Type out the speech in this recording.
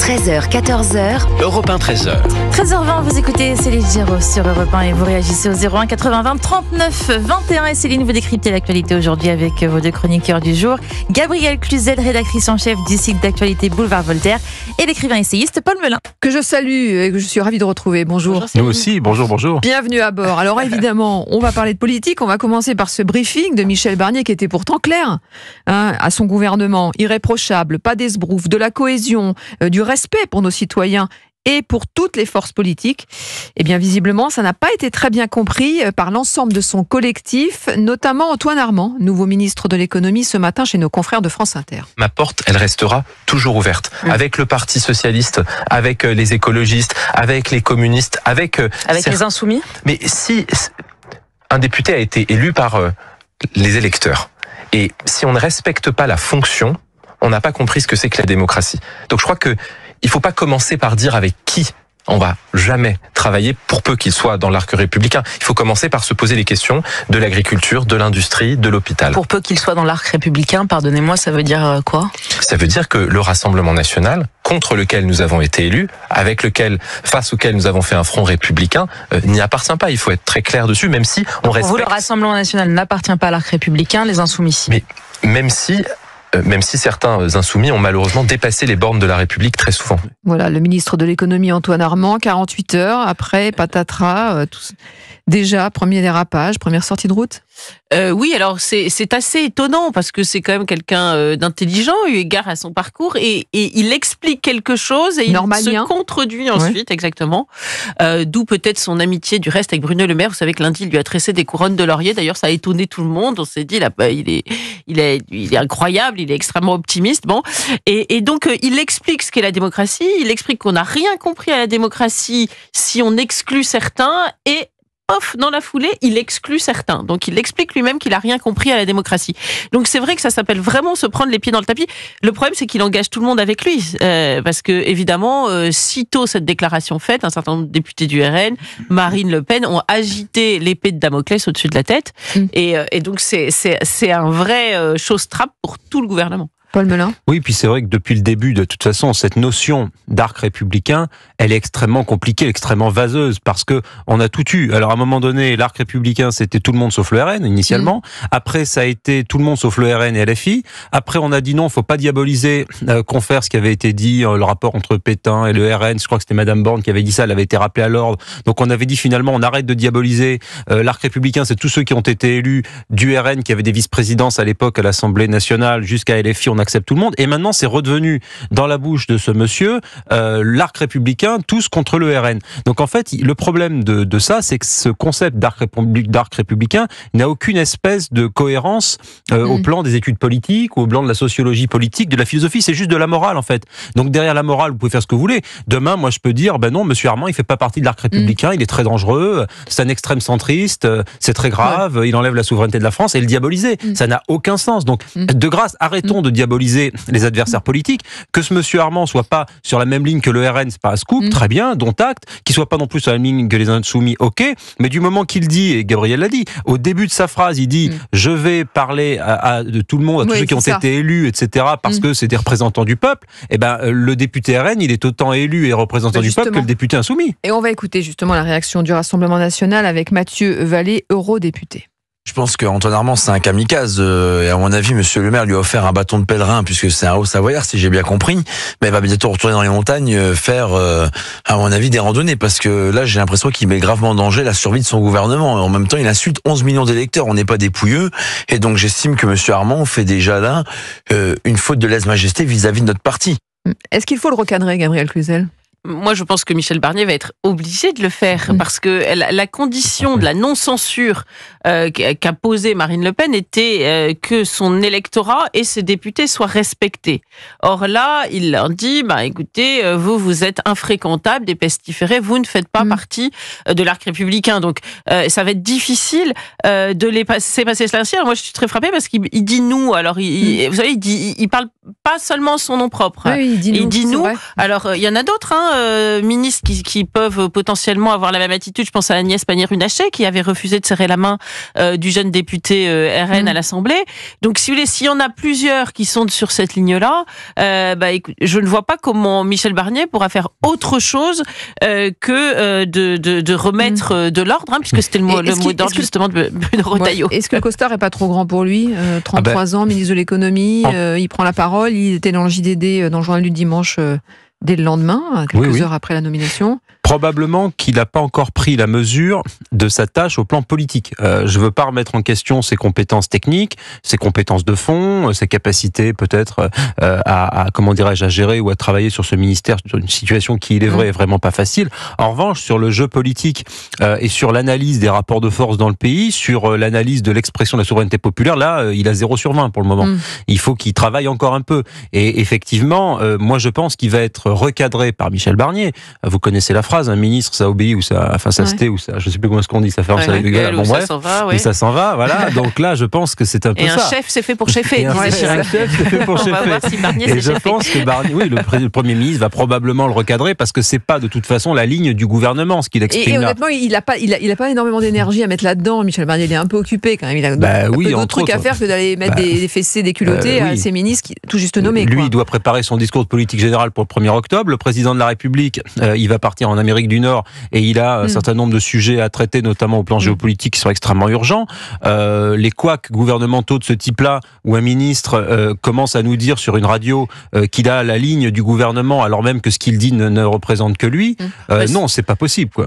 13h, 14h. Europe 1, 13h. 13h20, vous écoutez Céline Giraud sur Europe 1 et vous réagissez au 01 80 20 39 21. Et Céline, vous décryptez l'actualité aujourd'hui avec vos deux chroniqueurs du jour. Gabrielle Cluzel, rédactrice en chef du site d'actualité Boulevard Voltaire, et l'écrivain essayiste Paul Melun. Que je salue et que je suis ravie de retrouver. Bonjour. Nous aussi, bonjour. Bienvenue à bord. Alors évidemment, on va parler de politique. On va commencer par ce briefing de Michel Barnier qui était pourtant clair à son gouvernement. Irréprochable, pas d'esbrouf, de la cohésion, du respect pour nos citoyens et pour toutes les forces politiques. Eh bien, visiblement, ça n'a pas été très bien compris par l'ensemble de son collectif, notamment Antoine Armand, nouveau ministre de l'économie ce matin chez nos confrères de France Inter. Ma porte, elle restera toujours ouverte. Avec le Parti Socialiste, avec les écologistes, avec les communistes, avec les Insoumis. Mais si un député a été élu par les électeurs, et si on ne respecte pas la fonction, on n'a pas compris ce que c'est que la démocratie. Donc je crois que il faut pas commencer par dire avec qui on va jamais travailler, pour peu qu'il soit dans l'arc républicain. Il faut commencer par se poser les questions de l'agriculture, de l'industrie, de l'hôpital. Pour peu qu'il soit dans l'arc républicain, pardonnez-moi, ça veut dire quoi ? Ça veut dire que le Rassemblement national, contre lequel nous avons été élus, face auquel nous avons fait un front républicain, n'y appartient pas. Il faut être très clair dessus, même si on respecte... Pour vous, le Rassemblement national n'appartient pas à l'arc républicain, les Insoumis. Mais même si certains insoumis ont malheureusement dépassé les bornes de la République très souvent. Voilà, le ministre de l'économie Antoine Armand, 48 heures après, patatras, déjà, premier dérapage, première sortie de route. Oui, alors c'est assez étonnant parce que c'est quand même quelqu'un d'intelligent eu égard à son parcours et il explique quelque chose et il se contredit ensuite, exactement. D'où peut-être son amitié du reste avec Bruno Le Maire. Vous savez que lundi, il lui a tressé des couronnes de laurier. D'ailleurs, ça a étonné tout le monde. On s'est dit, là, il est incroyable, il est extrêmement optimiste. Bon, et donc il explique ce qu'est la démocratie. Il explique qu'on n'a rien compris à la démocratie si on exclut certains et dans la foulée, il exclut certains. Donc, il explique lui-même qu'il n'a rien compris à la démocratie. Donc, c'est vrai que ça s'appelle vraiment se prendre les pieds dans le tapis. Le problème, c'est qu'il engage tout le monde avec lui. Parce que, évidemment, sitôt cette déclaration faite, un certain nombre de députés du RN, Marine Le Pen, ont agité l'épée de Damoclès au-dessus de la tête. Et donc, c'est un vrai chose-trappe pour tout le gouvernement. Paul Melun. Oui, puis c'est vrai que depuis le début, de toute façon, cette notion d'arc républicain, elle est extrêmement compliquée, extrêmement vaseuse, parce que on a tout eu. Alors à un moment donné, l'arc républicain, c'était tout le monde sauf le RN, initialement. Après, ça a été tout le monde sauf le RN et LFI. Après, on a dit non, faut pas diaboliser, confère ce qui avait été dit, le rapport entre Pétain et le RN. Je crois que c'était Madame Borne qui avait dit ça, elle avait été rappelée à l'ordre. Donc on avait dit finalement, on arrête de diaboliser. L'arc républicain, c'est tous ceux qui ont été élus du RN, qui avaient des vice-présidences à l'époque à l'Assemblée nationale, jusqu'à LFI, on accepte tout le monde. Et maintenant, c'est redevenu dans la bouche de ce monsieur l'arc républicain, tous contre le RN. Donc en fait, le problème de ça, c'est que ce concept d'arc républicain n'a aucune espèce de cohérence au plan des études politiques ou au plan de la sociologie politique, de la philosophie. C'est juste de la morale en fait. Donc derrière la morale, vous pouvez faire ce que vous voulez. Demain, moi, je peux dire, ben non, monsieur Armand, il fait pas partie de l'arc républicain, il est très dangereux, c'est un extrême centriste, c'est très grave, il enlève la souveraineté de la France et le diaboliser. Ça n'a aucun sens. Donc de grâce, arrêtons de diaboliser les adversaires politiques. Que ce monsieur Armand soit pas sur la même ligne que le RN, c'est pas un scoop, très bien, dont acte. Qu'il soit pas non plus sur la même ligne que les Insoumis, ok. Mais du moment qu'il dit, et Gabriel l'a dit, au début de sa phrase, il dit je vais parler de tout le monde, à tous ceux qui ont été élus, etc., parce que c'est des représentants du peuple. Et ben le député RN, il est autant élu et représentant du peuple que le député insoumis. Et on va écouter justement la réaction du Rassemblement national avec Mathieu Vallée, eurodéputé. Je pense qu'Antoine Armand, c'est un kamikaze. Et à mon avis, monsieur le maire lui a offert un bâton de pèlerin, puisque c'est un Haut-Savoyard, si j'ai bien compris. Mais il va bientôt retourner dans les montagnes, faire, à mon avis, des randonnées. Parce que là, j'ai l'impression qu'il met gravement en danger la survie de son gouvernement. En même temps, il insulte 11 millions d'électeurs. On n'est pas des pouilleux. Et donc, j'estime que monsieur Armand fait déjà là une faute de lèse-majesté vis-à-vis de notre parti. Est-ce qu'il faut le recadrer, Gabrielle Cluzel ? Moi, je pense que Michel Barnier va être obligé de le faire parce que la condition de la non-censure qu'a posée Marine Le Pen était que son électorat et ses députés soient respectés. Or là, il leur dit, écoutez, vous êtes infréquentables, des pestiférés, vous ne faites pas partie de l'arc républicain. Donc, ça va être difficile de les passer cela ainsi. Alors moi, je suis très frappée parce qu'il dit nous. Alors, vous savez, il parle pas seulement son nom propre. Oui, il dit nous. Alors, il y en a d'autres, certains ministres qui peuvent potentiellement avoir la même attitude. Je pense à Agnès Pannier-Runacher qui avait refusé de serrer la main du jeune député RN à l'Assemblée. Donc, si vous voulez, s'il y en a plusieurs qui sont sur cette ligne-là, je ne vois pas comment Michel Barnier pourra faire autre chose que de remettre de l'ordre, puisque c'était le mot d'ordre justement de Retailleau. Est-ce que le costard est pas trop grand pour lui 33 ans, ministre de l'économie, il prend la parole, il était dans le JDD, dans le journal du dimanche dès le lendemain, quelques heures après la nomination. Probablement qu'il n'a pas encore pris la mesure de sa tâche au plan politique. Je ne veux pas remettre en question ses compétences techniques, ses compétences de fond, ses capacités peut-être à gérer ou à travailler sur ce ministère, sur une situation qui, il est vrai, est vraiment pas facile. En revanche, sur le jeu politique et sur l'analyse des rapports de force dans le pays, sur l'analyse de l'expression de la souveraineté populaire, là, il a 0/20 pour le moment. Il faut qu'il travaille encore un peu. Et effectivement, moi je pense qu'il va être recadré par Michel Barnier. Vous connaissez la phrase, un ministre, ça obéit ou ça, ça se tait ou ça, je sais plus comment est-ce qu'on dit, ça ferme, ça gueule, bon bref, et ça s'en va, voilà. Donc là, je pense que c'est un peu ça. Et un chef, c'est fait pour cheffer. Un chef, c'est fait pour cheffer. On va voir si Barnier et je pense que Barnier, le Premier ministre va probablement le recadrer parce que c'est pas de toute façon la ligne du gouvernement ce qu'il exprime. Et honnêtement, il a pas énormément d'énergie à mettre là-dedans. Michel Barnier, il est un peu occupé quand même. Il a peu d'autres trucs à faire que d'aller mettre des fessées, des culottés à ses ministres tout juste nommés. Lui, il doit préparer son discours de politique générale pour le 1er octobre. Le président de la République, il va partir en Amérique du Nord et il a un certain nombre de sujets à traiter, notamment au plan géopolitique, qui sont extrêmement urgents. Les couacs gouvernementaux de ce type-là, où un ministre commence à nous dire sur une radio qu'il a la ligne du gouvernement, alors même que ce qu'il dit ne représente que lui, non, c'est pas possible, quoi.